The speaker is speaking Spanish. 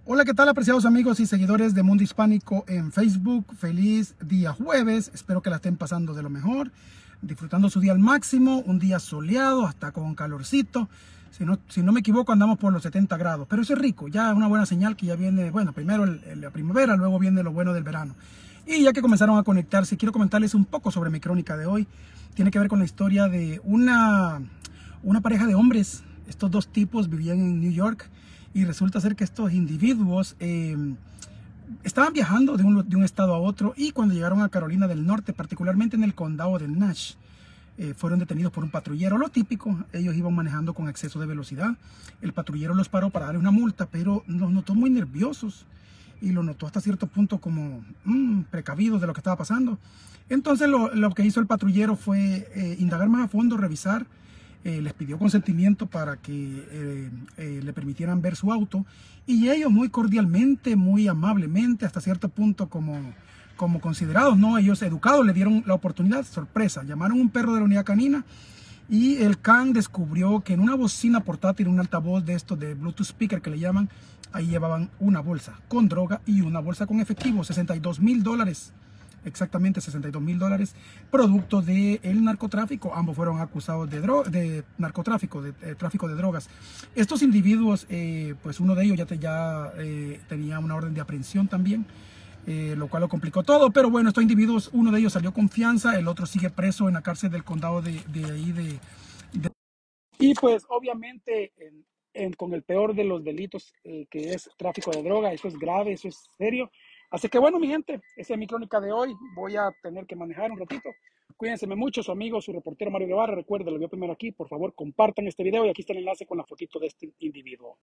Hola, ¿qué tal, apreciados amigos y seguidores de Mundo Hispánico en Facebook? Feliz día jueves, espero que la estén pasando de lo mejor, disfrutando su día al máximo, un día soleado, hasta con calorcito. Si no me equivoco, andamos por los 70 grados, pero eso es rico, ya una buena señal que ya viene, bueno, primero la primavera, luego viene lo bueno del verano. Y ya que comenzaron a conectarse, quiero comentarles un poco sobre mi crónica de hoy. Tiene que ver con la historia de una pareja de hombres. Estos dos tipos vivían en New York y resulta ser que estos individuos estaban viajando de un estado a otro, y cuando llegaron a Carolina del Norte, particularmente en el condado de Nash, fueron detenidos por un patrullero. Lo típico, ellos iban manejando con exceso de velocidad. El patrullero los paró para darle una multa, pero los notó muy nerviosos y lo notó hasta cierto punto como precavidos de lo que estaba pasando. Entonces lo que hizo el patrullero fue indagar más a fondo, revisar. Les pidió consentimiento para que le permitieran ver su auto, y ellos muy cordialmente, muy amablemente, hasta cierto punto como considerados, ¿no? Ellos educados le dieron la oportunidad. Sorpresa, llamaron a un perro de la unidad canina y el can descubrió que en una bocina portátil, un altavoz de estos de Bluetooth speaker que le llaman, ahí llevaban una bolsa con droga y una bolsa con efectivo, $62,000. Exactamente $62,000, producto del narcotráfico. Ambos fueron acusados de narcotráfico, de tráfico de drogas. Estos individuos, pues uno de ellos ya tenía una orden de aprehensión también, lo cual lo complicó todo. Pero bueno, estos individuos, uno de ellos salió con fianza, el otro sigue preso en la cárcel del condado y pues obviamente con el peor de los delitos, que es tráfico de droga. Eso es grave, eso es serio. Así que bueno, mi gente, esa es mi crónica de hoy. Voy a tener que manejar un ratito. Cuídense mucho, su amigo, su reportero Mario Guevara. Recuerden, lo veo primero aquí. Por favor, compartan este video y aquí está el enlace con la fotito de este individuo.